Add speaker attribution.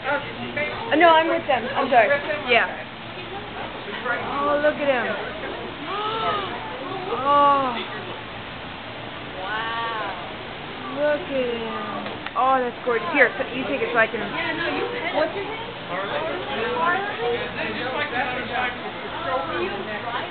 Speaker 1: No, I'm with them. I'm sorry. Yeah.
Speaker 2: Oh, look at him. Oh.
Speaker 1: Wow.
Speaker 2: Look at him. Oh, that's gorgeous. Here, so you take it so I can...
Speaker 1: What's your name? Harley?